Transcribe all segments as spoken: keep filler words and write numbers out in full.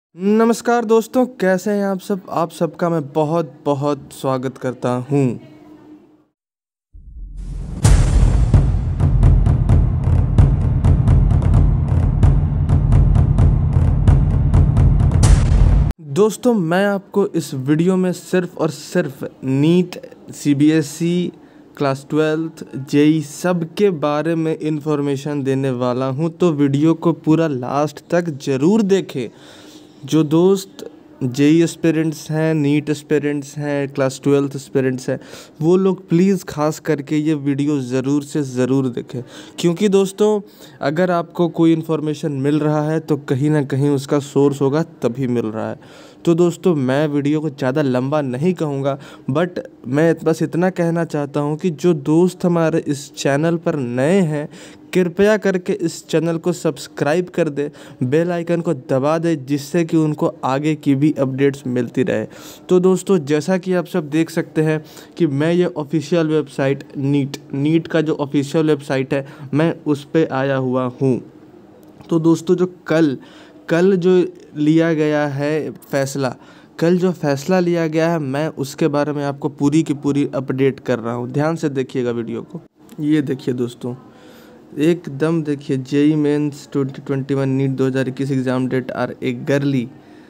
नमस्कार दोस्तों, कैसे हैं आप सब। आप सबका मैं बहुत बहुत स्वागत करता हूं। दोस्तों, मैं आपको इस वीडियो में सिर्फ और सिर्फ NEET, CBSE, class twelfth, JEE सब के बारे में इन्फॉर्मेशन देने वाला हूं, तो वीडियो को पूरा लास्ट तक ज़रूर देखें। जो दोस्त जेई एस्पिरेंट्स हैं, नीट एस्पिरेंट्स हैं, क्लास ट्वेल्थ एस्पिरेंट्स हैं, वो लोग प्लीज़ खास करके ये वीडियो ज़रूर से ज़रूर देखें, क्योंकि दोस्तों अगर आपको कोई इन्फॉर्मेशन मिल रहा है तो कहीं ना कहीं उसका सोर्स होगा, तभी मिल रहा है। तो दोस्तों, मैं वीडियो को ज़्यादा लंबा नहीं कहूँगा, बट मैं बस इतना कहना चाहता हूँ कि जो दोस्त हमारे इस चैनल पर नए हैं, कृपया करके इस चैनल को सब्सक्राइब कर दे, बेल आइकन को दबा दे, जिससे कि उनको आगे की भी अपडेट्स मिलती रहे। तो दोस्तों, जैसा कि आप सब देख सकते हैं कि मैं ये ऑफिशियल वेबसाइट नीट नीट का जो ऑफिशियल वेबसाइट है, मैं उस पर आया हुआ हूँ। तो दोस्तों, जो कल कल जो लिया गया है फैसला कल जो फैसला लिया गया है, मैं उसके बारे में आपको पूरी की पूरी अपडेट कर रहा हूँ। ध्यान से देखिएगा वीडियो को। ये देखिए दोस्तों, एकदम देखिए, JEE mains twenty twenty one NEET दो हज़ार इक्कीस exam date are eagerly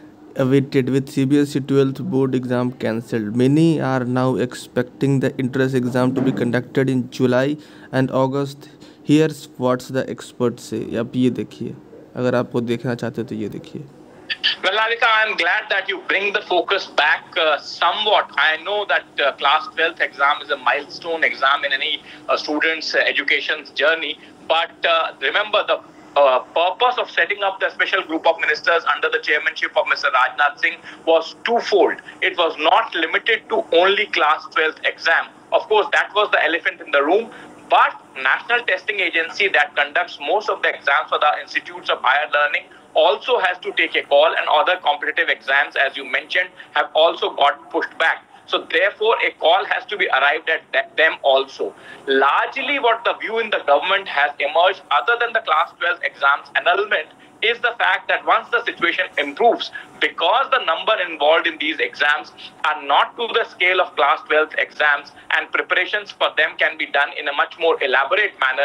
awaited with C B S E twelfth board exam cancelled. Many are now expecting the entrance exam to be conducted in July and August. Here's what's the experts say. अब ये देखिए, अगर आपको देखना चाहते हो तो ये देखिए। Well, Lalika, I'm glad that you bring the focus back uh, somewhat. I know that uh, class twelfth exam is a milestone exam in any uh, student's uh, education journey. But uh, remember, the uh, purpose of setting up the special group of ministers under the chairmanship of Mister Rajnath Singh was twofold. It was not limited to only class twelfth exam. Of course, that was the elephant in the room. But National Testing Agency that conducts most of the exams for the institutes of higher learning also has to take a call, and other competitive exams, as you mentioned, have also got pushed back. So therefore, a call has to be arrived at them also. Largely what the view in the government has emerged, other than the class twelve exams annulment, is the fact that once the situation improves, because the number involved in these exams are not to the scale of class twelve exams, and preparations for them can be done in a much more elaborate manner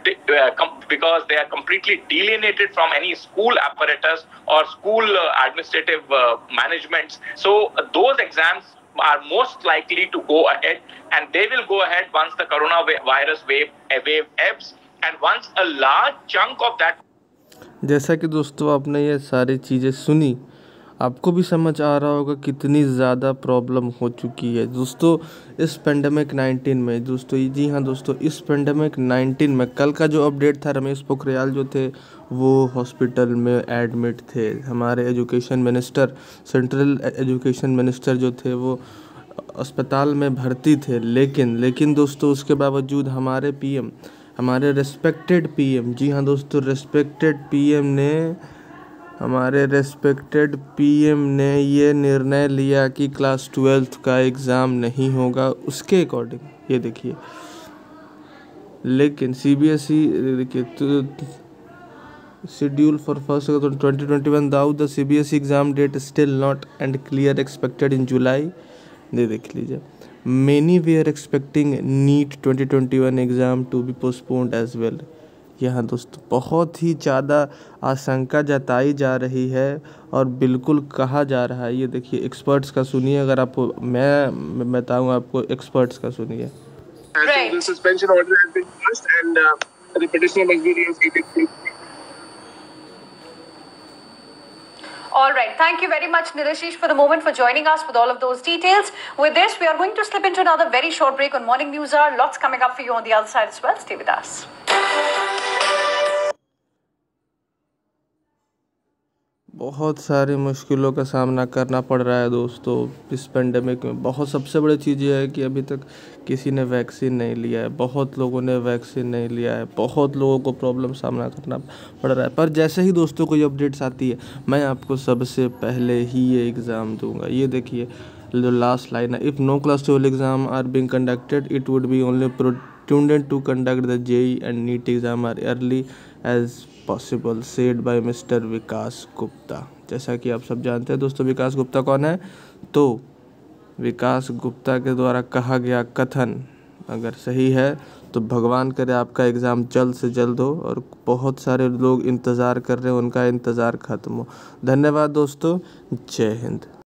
uh, because they are completely delineated from any school apparatus or school uh, administrative uh, managements. So uh, those exams are most likely to go ahead, and they will go ahead once the coronavirus wave, wave ebbs, and once a large chunk of that. जैसा कि दोस्तों आपने ये सारी चीज़ें सुनी, आपको भी समझ आ रहा होगा कितनी ज़्यादा प्रॉब्लम हो चुकी है दोस्तों इस पेंडेमिक नाइनटीन में। दोस्तों जी हाँ दोस्तों, इस पेंडेमिक नाइनटीन में कल का जो अपडेट था, रमेश पोखरियाल जो थे वो हॉस्पिटल में एडमिट थे। हमारे education minister, central education minister जो थे, वो अस्पताल में भर्ती थे। लेकिन लेकिन दोस्तों, उसके बावजूद हमारे पीएम हमारे रेस्पेक्टेड पीएम जी हाँ दोस्तों, रेस्पेक्टेड पीएम ने हमारे रेस्पेक्टेड पीएम ने ये निर्णय लिया कि क्लास ट्वेल्थ का एग्ज़ाम नहीं होगा उसके अकॉर्डिंग। ये देखिए, लेकिन सीबीएसई देखिए, तो schedule for first twenty twenty one though the CBSE exam date still not and clear expected in July. ये देख लीजिए, Many were expecting NEET twenty twenty one exam to be postponed as well. यहाँ दोस्तों बहुत ही ज़्यादा आशंका जताई जा रही है और बिल्कुल कहा जा रहा है। ये देखिए, एक्सपर्ट्स का सुनिए। अगर आपको मैं बताऊँ आपको, एक्सपर्ट्स का सुनिए। All right. Thank you very much, Nirashish, for the moment, for joining us with all of those details. With this, we are going to slip into another very short break on Morning News Hour. Lots coming up for you on the other side as well. Stay with us. बहुत सारी मुश्किलों का सामना करना पड़ रहा है दोस्तों इस पेंडेमिक में। बहुत सबसे बड़ी चीज़ ये है कि अभी तक किसी ने वैक्सीन नहीं लिया है, बहुत लोगों ने वैक्सीन नहीं लिया है, बहुत लोगों को प्रॉब्लम सामना करना पड़ रहा है। पर जैसे ही दोस्तों कोई अपडेट्स आती है, मैं आपको सबसे पहले ही ये एग्ज़ाम दूंगा। ये देखिए, जो लास्ट लाइन है, if no class twelve exam are being conducted it would be only student to conduct the J E E and NEET exam are early as possible, said by mister Vikas Gupta. जैसा कि आप सब जानते हैं दोस्तों, विकास गुप्ता कौन है? तो विकास गुप्ता के द्वारा कहा गया कथन अगर सही है तो भगवान करे आपका एग्ज़ाम जल्द से जल्द हो, और बहुत सारे लोग इंतज़ार कर रहे हैं, उनका इंतज़ार ख़त्म हो। धन्यवाद दोस्तों, जय हिंद।